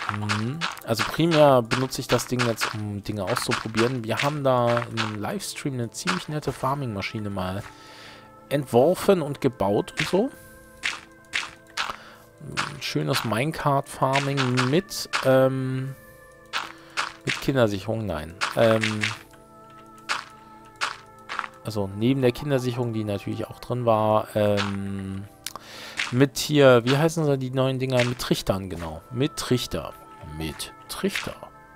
Also primär benutze ich das Ding jetzt, um Dinge auszuprobieren. Wir haben da in einem Livestream eine ziemlich nette Farming-Maschine mal entworfen und gebaut und so. Ein schönes Minecart-Farming mit Kindersicherung, nein. Also neben der Kindersicherung, die natürlich auch drin war, mit hier, wie heißen sie die neuen Dinger? Mit Trichtern, genau. Mit Trichter. Mit Trichter.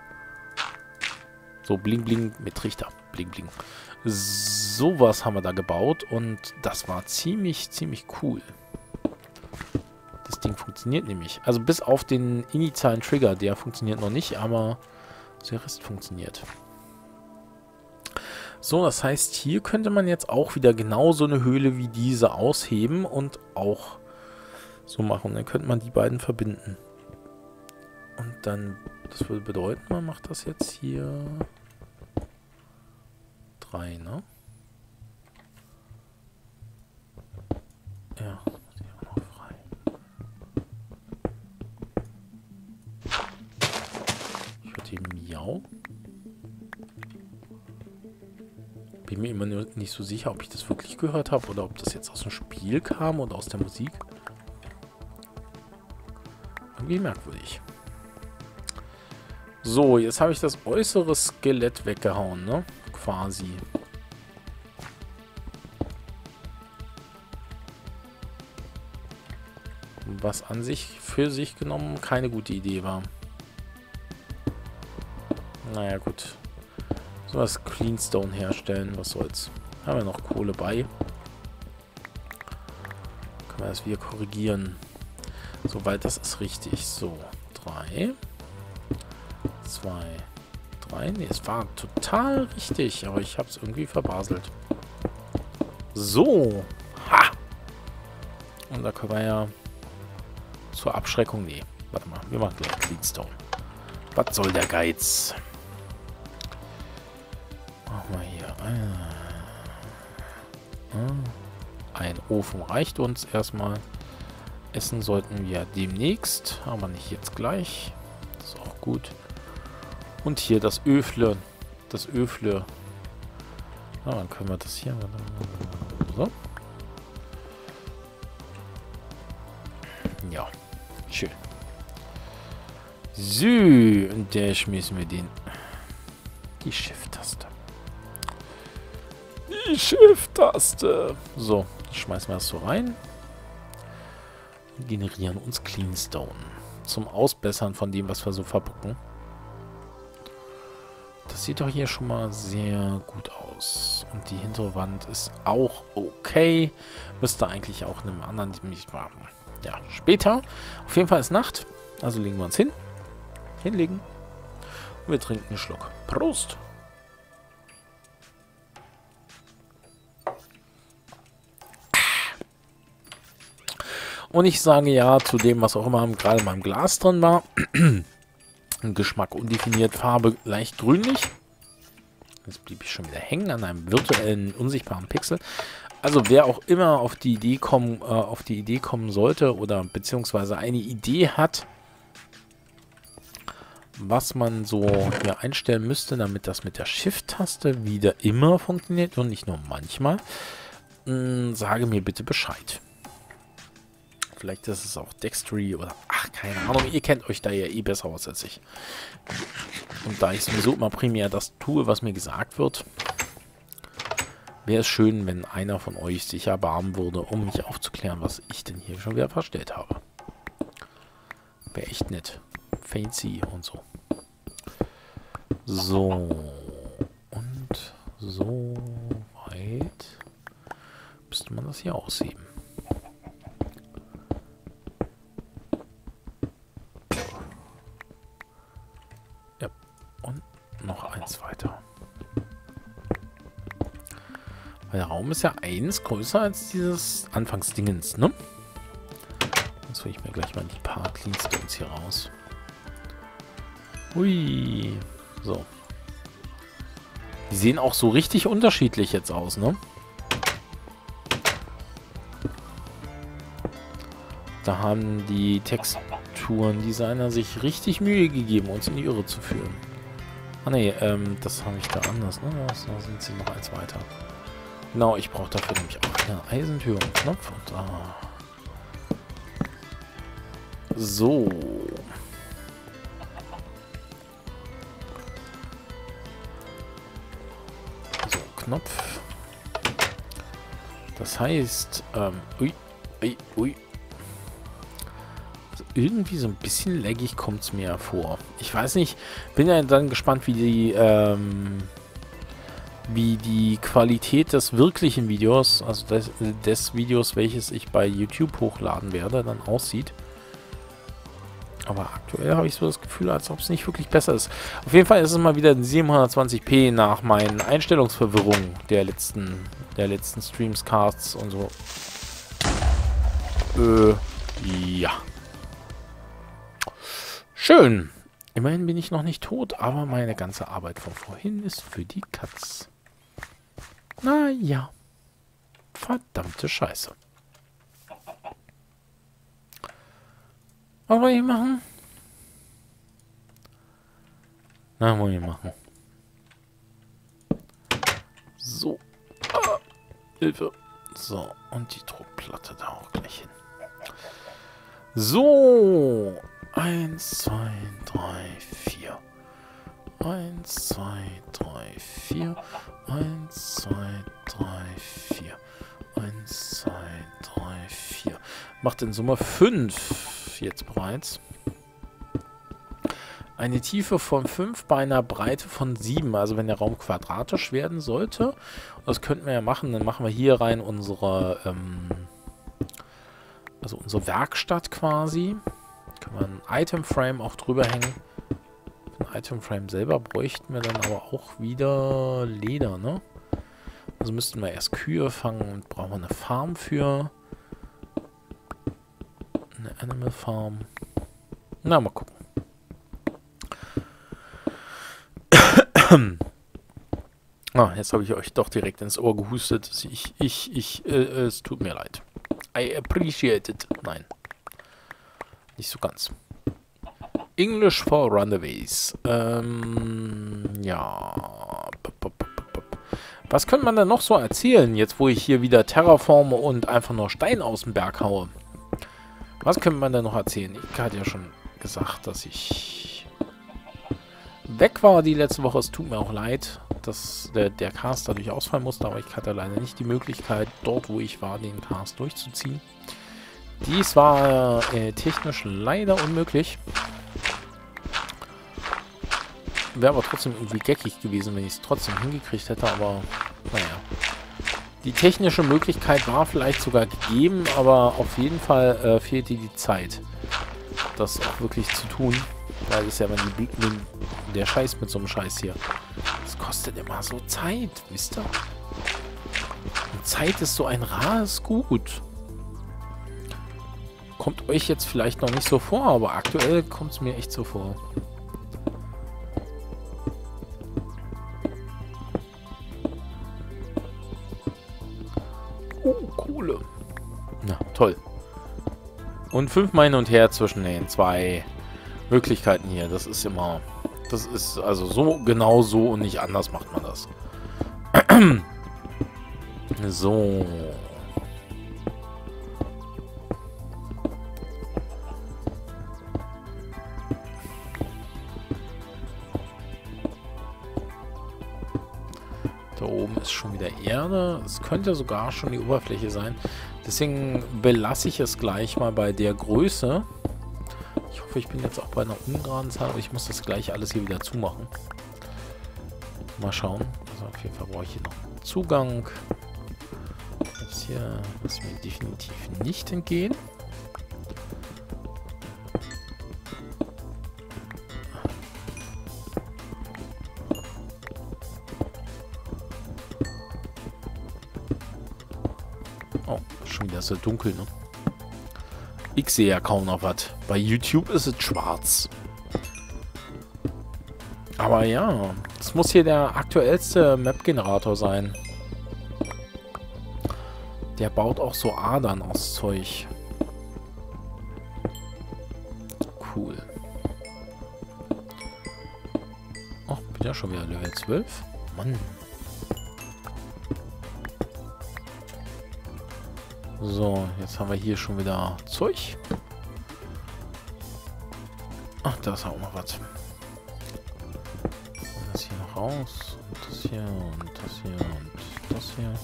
So, bling, bling, mit Trichter. Bling, bling. Sowas haben wir da gebaut und das war ziemlich, ziemlich cool. Das Ding funktioniert nämlich. Also bis auf den initialen Trigger, der funktioniert noch nicht, aber der Rest funktioniert. So, das heißt, hier könnte man jetzt auch wieder genauso eine Höhle wie diese ausheben und auch so machen. Dann könnte man die beiden verbinden. Und dann, das würde bedeuten, man macht das jetzt hier 3, ne? Ja, die auch noch frei. Ich höre die Miau. Bin mir immer nur nicht so sicher, ob ich das wirklich gehört habe oder ob das jetzt aus dem Spiel kam oder aus der Musik. Irgendwie merkwürdig. So, jetzt habe ich das äußere Skelett weggehauen, ne? Quasi. Was an sich, für sich genommen, keine gute Idee war. Naja, gut. So was Cleanstone herstellen, was soll's. Haben wir noch Kohle bei. Können wir das wieder korrigieren. Soweit, das ist richtig. So, 3, 2, 3. Ne, es war total richtig, aber ich habe es irgendwie verbaselt. So. Ha! Und da können wir ja zur Abschreckung. Nee, warte mal. Wir machen gleich Cleanstone. Was soll der Geiz? Machen wir hier. Ein Ofen reicht uns erstmal. Essen sollten wir demnächst, aber nicht jetzt gleich. Das ist auch gut. Und hier das Öfle. Das Öfle. Na, dann können wir das hier. So. Ja, schön. So, und da schmissen wir die Shift-Taste. Die Shift-Taste. So, schmeißen wir das so rein. Und generieren uns Cleanstone. Zum Ausbessern von dem, was wir so verbucken. Das sieht doch hier schon mal sehr gut aus. Und die hintere Wand ist auch okay. Müsste eigentlich auch in einem anderen nicht machen. Ja, später. Auf jeden Fall ist Nacht. Also legen wir uns hin. Hinlegen. Und wir trinken einen Schluck. Prost! Und ich sage ja zu dem, was auch immer gerade in meinem Glas drin war. Geschmack undefiniert, Farbe leicht grünlich. Jetzt blieb ich schon wieder hängen an einem virtuellen, unsichtbaren Pixel. Also wer auch immer auf die Idee kommen sollte oder beziehungsweise eine Idee hat, was man so hier einstellen müsste, damit das mit der Shift-Taste wieder immer funktioniert und nicht nur manchmal, sage mir bitte Bescheid. Vielleicht ist es auch Dextery oder ach, keine Ahnung. Ihr kennt euch da ja eh besser aus als ich. Und da ich sowieso immer primär das tue, was mir gesagt wird, wäre es schön, wenn einer von euch sich erbarmen würde, um mich aufzuklären, was ich denn hier schon wieder verstellt habe. Wäre echt nett. Fancy und so. So. Und so weit müsste man das hier ausheben. Ja. Und noch eins weiter. Weil der Raum ist ja eins größer als dieses Anfangsdingens, ne? Jetzt hole ich mir gleich mal die paar Cleanstones hier raus. Hui. So. Die sehen auch so richtig unterschiedlich jetzt aus, ne? Da haben die Tourendesigner sich richtig Mühe gegeben, uns in die Irre zu führen. Ah ne, das habe ich da anders, ne? Da sind sie noch eins weiter. Genau, ich brauche dafür nämlich auch eine Eisentür und Knopf und so. So, Knopf. Das heißt, ui. Also irgendwie so ein bisschen laggig kommt es mir vor. Ich weiß nicht, bin ja dann gespannt, wie die Qualität des wirklichen Videos, also des Videos, welches ich bei YouTube hochladen werde, dann aussieht. Aber aktuell habe ich so das Gefühl, als ob es nicht wirklich besser ist. Auf jeden Fall ist es mal wieder 720p nach meinen Einstellungsverwirrungen der letzten Streams, Casts und so. Ja. Schön. Immerhin bin ich noch nicht tot, aber meine ganze Arbeit von vorhin ist für die Katz. Naja. Verdammte Scheiße. Was wollen wir machen? Na, wollen wir machen. So. Ah, Hilfe. So, und die Druckplatte da auch gleich hin. So. 1, 2, 3, 4. 1, 2, 3, 4. 1, 2, 3, 4. 1, 2, 3, 4. Macht in Summe 5 jetzt bereits. Eine Tiefe von 5 bei einer Breite von 7. Also wenn der Raum quadratisch werden sollte. Das könnten wir ja machen. Dann machen wir hier rein unsere, also unsere Werkstatt quasi. Können wir ein Item-Frame auch drüber hängen. Für ein Item-Frame selber bräuchten wir dann aber auch wieder Leder, ne? Also müssten wir erst Kühe fangen und brauchen wir eine Farm für. Eine Animal Farm. Na, mal gucken. Jetzt habe ich euch doch direkt ins Ohr gehustet. Es tut mir leid. I appreciate it. Nein. Nicht so ganz. English for Runaways. Ja. Was könnte man denn noch so erzählen, jetzt wo ich hier wieder terraforme und einfach nur Stein aus dem Berg haue? Was könnte man denn noch erzählen? Ich hatte ja schon gesagt, dass ich weg war die letzte Woche. Es tut mir auch leid, dass der Cast dadurch ausfallen musste, aber ich hatte leider nicht die Möglichkeit, dort wo ich war, den Cast durchzuziehen. Dies war technisch leider unmöglich. Wäre aber trotzdem irgendwie geckig gewesen, wenn ich es trotzdem hingekriegt hätte, aber naja. Die technische Möglichkeit war vielleicht sogar gegeben, aber auf jeden Fall fehlte die Zeit, das auch wirklich zu tun. Weil es ja immer der Scheiß mit so einem Scheiß hier. Das kostet immer so Zeit, wisst ihr? Und Zeit ist so ein rares Gut. Kommt euch jetzt vielleicht noch nicht so vor, aber aktuell kommt es mir echt so vor. Oh, Kohle. Na, toll. Und 5-mal hin und her zwischen den 2 Möglichkeiten hier. Das ist immer... Das ist also so, genau so und nicht anders macht man das. So... Da oben ist schon wieder Erde. Es könnte sogar schon die Oberfläche sein. Deswegen belasse ich es gleich mal bei der Größe. Ich hoffe, ich bin jetzt auch bei einer ungeraden Zahl, aber ich muss das gleich alles hier wieder zumachen. Mal schauen. Also auf jeden Fall brauche ich hier noch einen Zugang. Jetzt hier lassen wir definitiv nicht entgehen. Oh, schon wieder so dunkel, ne? Ich sehe ja kaum noch was. Bei YouTube ist es schwarz. Aber ja, das muss hier der aktuellste Map-Generator sein. Der baut auch so Adern aus Zeug. Ja, schon wieder Level 12. Mann. So, jetzt haben wir hier schon wieder Zeug. Ach, da ist auch noch was. Das hier noch raus. Und das hier und das hier und das hier.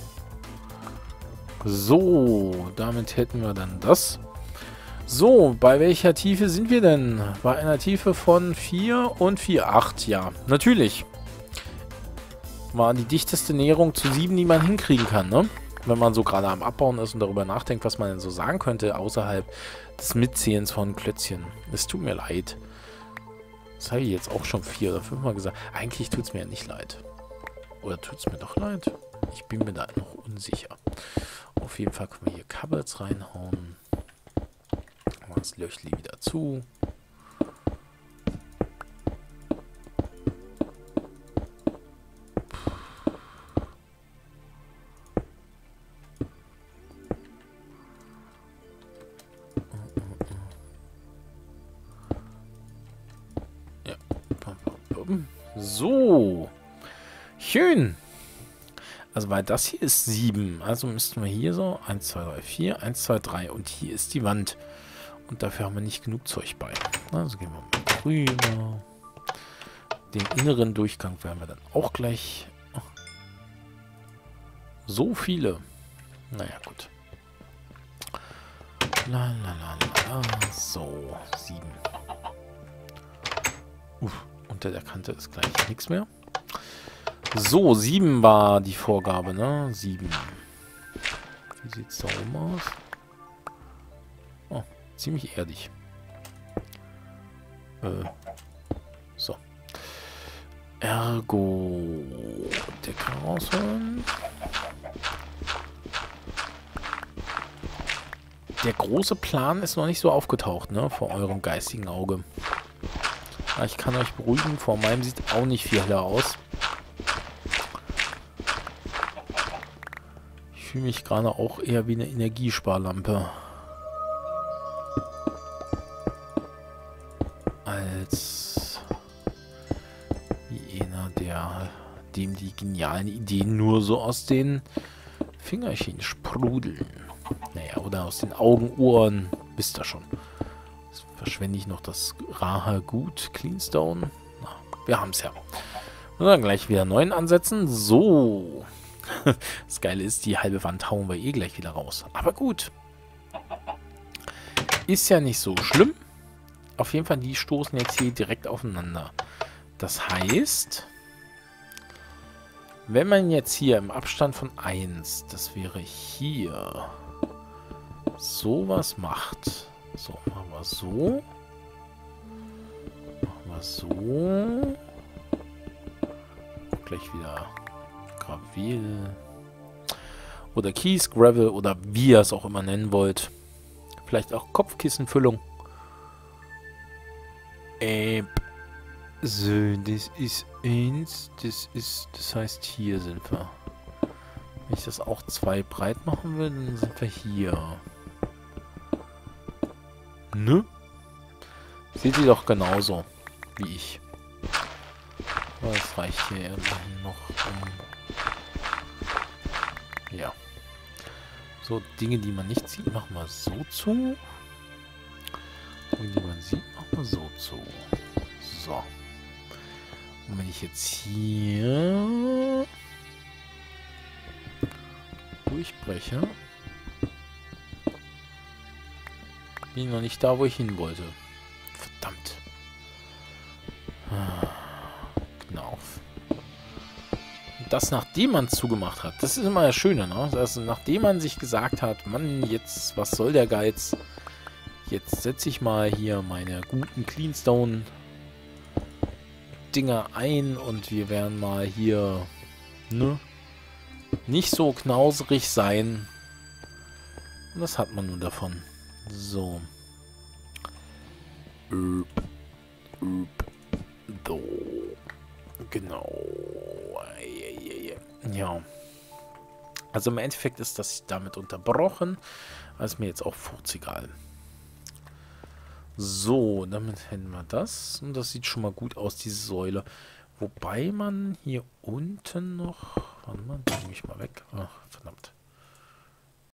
So, damit hätten wir dann das. So, bei welcher Tiefe sind wir denn? Bei einer Tiefe von 4 und 4. 8, ja. Natürlich. War die dichteste Näherung zu 7, die man hinkriegen kann, ne? Wenn man so gerade am Abbauen ist und darüber nachdenkt, was man denn so sagen könnte, außerhalb des Mitzählens von Klötzchen. Es tut mir leid. Das habe ich jetzt auch schon 4 oder 5 Mal gesagt. Eigentlich tut es mir ja nicht leid. Oder tut es mir doch leid? Ich bin mir da noch unsicher. Auf jeden Fall können wir hier Cupboards reinhauen. Machen das Löchli wieder zu. Ja. So. Schön. Also, weil das hier ist 7. Also müssten wir hier so 1, 2, 3, 4, 1, 2, 3. Und hier ist die Wand. Und dafür haben wir nicht genug Zeug bei. Also gehen wir mal rüber. Den inneren Durchgang werden wir dann auch gleich. So viele. Naja, gut. La, la, la, la, la. So, 7. Unter der Kante ist gleich nichts mehr. So, 7 war die Vorgabe, ne? 7. Wie sieht es da oben aus? Oh, ziemlich erdig. So. Ergo. Decke rausholen. Der große Plan ist noch nicht so aufgetaucht, ne? Vor eurem geistigen Auge. Aber ich kann euch beruhigen, vor meinem sieht auch nicht viel heller aus. Ich fühle mich gerade auch eher wie eine Energiesparlampe. Als wie einer, dem die genialen Ideen nur so aus den Fingerchen sprudeln. Naja, oder aus den Augen, Ohren. Wisst ihr schon. Jetzt verschwende ich noch das Raha Gut Cleanstone. Na, wir haben es ja. Und dann gleich wieder 9 ansetzen. So. Das Geile ist, die halbe Wand hauen wir eh gleich wieder raus. Aber gut. Ist ja nicht so schlimm. Auf jeden Fall, die stoßen jetzt hier direkt aufeinander. Das heißt, wenn man jetzt hier im Abstand von 1, das wäre hier, sowas macht. So, machen wir so. Machen wir so. Gleich wieder Gravel. Oder Kies, Gravel oder wie ihr es auch immer nennen wollt. Vielleicht auch Kopfkissenfüllung. So, das ist 1. Das heißt, hier sind wir. Wenn ich das auch 2 breit machen will, dann sind wir hier. Ne? Seht ihr doch genauso wie ich. Aber das reicht hier immerhin noch. Ja. So, Dinge, die man nicht sieht, machen wir so zu. Dinge, die man sieht, machen wir so zu. So. Und wenn ich jetzt hier durchbreche, bin ich noch nicht da, wo ich hin wollte. Verdammt. Genau. Und das, nachdem man zugemacht hat. Das ist immer das Schöne, ne? Das, nachdem man sich gesagt hat, Mann, jetzt, was soll der Geiz? Jetzt setze ich mal hier meine guten Cleanstone Dinger ein und wir werden mal hier, ne, nicht so knauserig sein. Und das hat man nun davon. So. So. Genau. Ja. Also im Endeffekt ist das damit unterbrochen. Also ist mir jetzt auch furzegal. So, damit hätten wir das. Und das sieht schon mal gut aus, diese Säule. Wobei man hier unten noch... Warte mal, nehme ich mal weg.